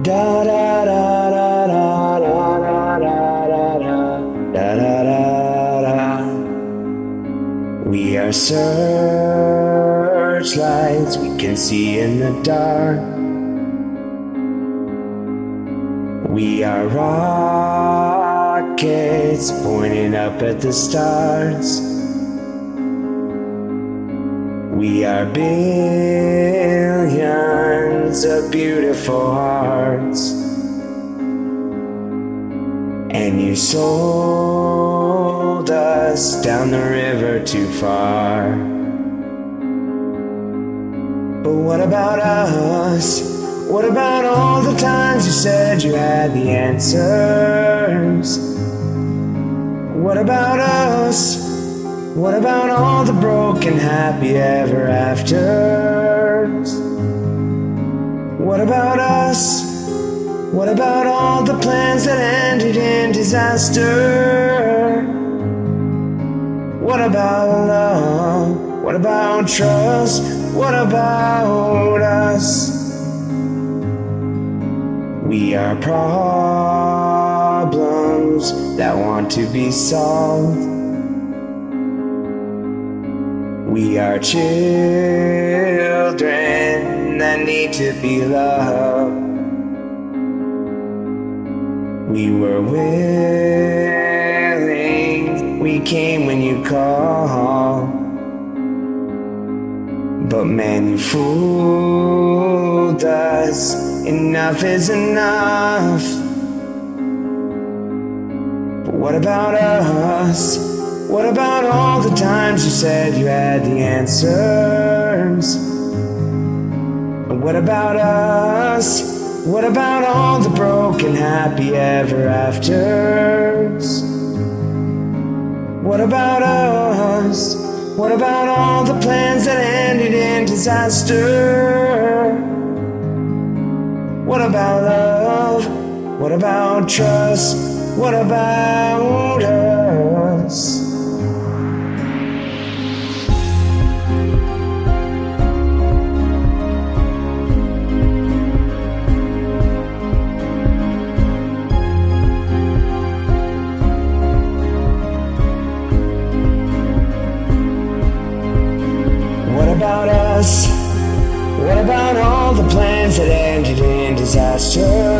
Da da da da da da da da da da da da. We are searchlights we can see in the dark. We are rockets pointing up at the stars. We are billions of beautiful hearts. And you sold us down the river too far. But what about us? What about all the times you said you had the answers? What about us? What about all the broken happy ever afters? What about us? What about all the plans that ended in disaster? What about love? What about trust? What about us? We are problems that want to be solved. We are children that need to be loved. We were willing, we came when you called. But man, you fooled us. Enough is enough. But what about us? What about all the times you said you had the answers? And what about us? What about all the broken happy ever afters? What about us? What about all the plans that ended in disaster? What about love? What about trust? What about us? What about us? What about all the plans that ended in disaster?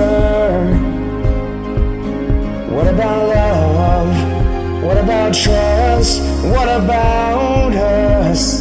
What about love? What about trust? What about us?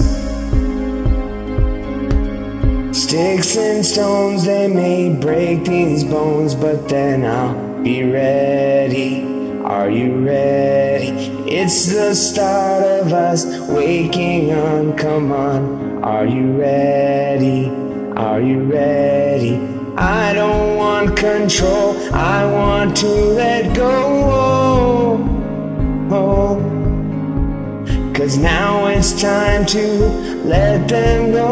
Sticks and stones, they may break these bones, but then I'll be ready. Are you ready? It's the start of us waking on, come on. Are you ready? Are you ready? I don't want control, I want to let go. Oh, 'cause now it's time to let them go.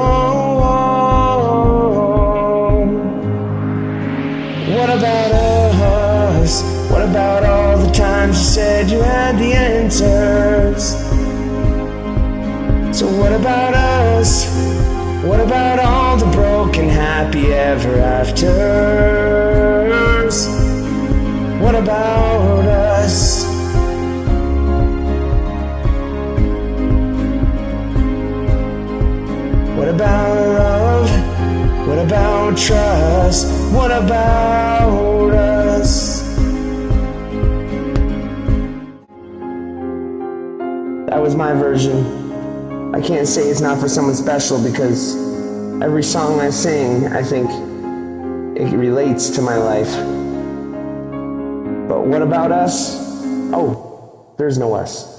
What about us? What about all the times you said you had the answers? So what about us? What about all the broken happy ever afters? What about us? What about love? What about trust? What about us? That was my version. I can't say it's not for someone special because every song I sing, I think it relates to my life. But what about us? Oh, there's no us.